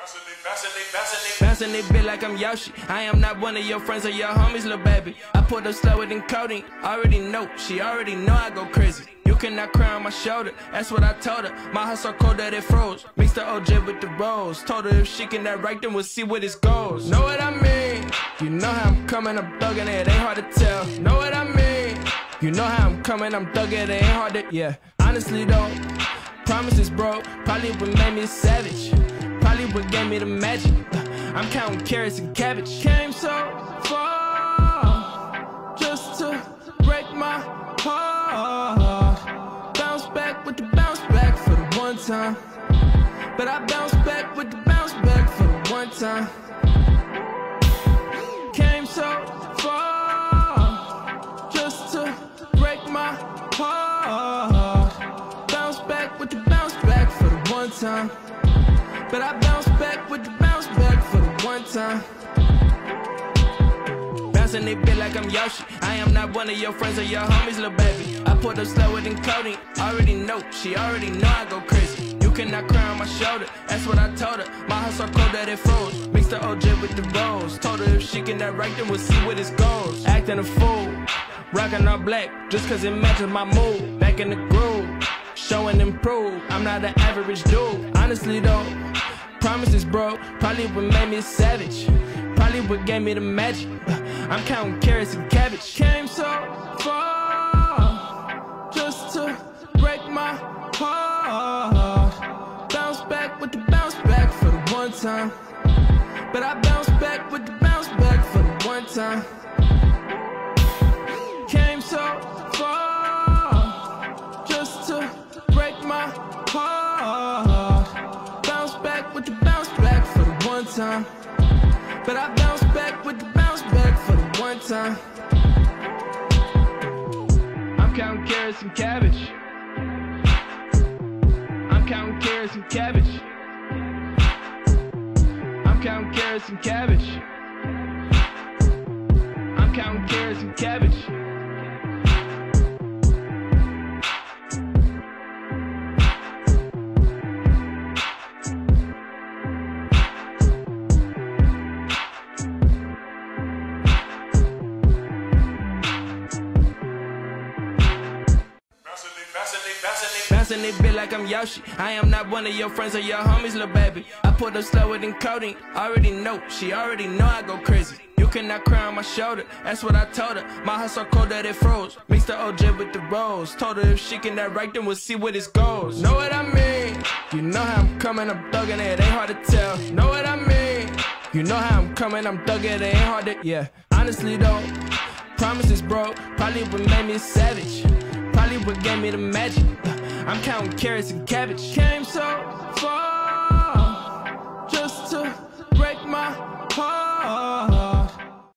Bouncing it bit like I'm Yoshi. I am not one of your friends or your homies, little baby. I put up slower than codeine. Already know, she already know I go crazy. You cannot cry on my shoulder, that's what I told her. My heart so cold that it froze. Mixed the OJ with the rose. Told her if she cannot write, then we'll see where this goes. Know what I mean? You know how I'm coming, I'm thugging it, ain't hard to tell. Know what I mean? You know how I'm coming, I'm thugging it, ain't hard to, yeah. Honestly though, promises broke, probably what made me a savage. Probably what gave me the magic. I'm counting carrots and cabbage. Came so far just to break my heart. Bounce back with the bounce back for the one time. But I bounce back with the bounce back for the one time. Came so far just to break my heart. Bounce back with the bounce back for the one time. But I bounce back with the bounce back for the one time. Bouncing it bit like I'm Yoshi. I am not one of your friends or your homies, little baby. I put up slower than codeine. Already know, she already know I go crazy. You cannot cry on my shoulder, that's what I told her. My heart so cold that it froze. Mixed the OJ with the rose. Told her if she cannot write, then we'll see where this goes. Acting a fool, rocking all black, just cause it matches my mood. Back in the groove, showing improve. I'm not an average dude. Honestly though, promises broke, probably what made me a savage. Probably what gave me the magic. I'm counting carrots and cabbage. Came so far just to break my heart. Bounce back with the bounce back for the one time. But I bounce back with the bounce back for the one time. Came so far just to break my heart. Bounce back with the bounce back for the one time. But I bounce back with the bounce back for the one time. I'm counting carrots and cabbage. I'm counting carrots and cabbage. I'm counting carrots and cabbage. I'm counting carrots and cabbage. Bouncing it bit like I'm Yoshi. I am not one of your friends or your homies, little baby. I put up slower than codeine. Already know, she already know I go crazy. You cannot cry on my shoulder, that's what I told her. My heart so cold that it froze. Mixed the OJ with the rose. Told her if she cannot write, then we'll see where this goes. Know what I mean? You know how I'm coming, I'm thugging it, ain't hard to tell. Know what I mean? You know how I'm coming, I'm thugging it, ain't hard to, yeah. Honestly though, promises broke, probably what made me a savage. Probably what gave me the magic. I'm counting carrots and cabbage. Came so far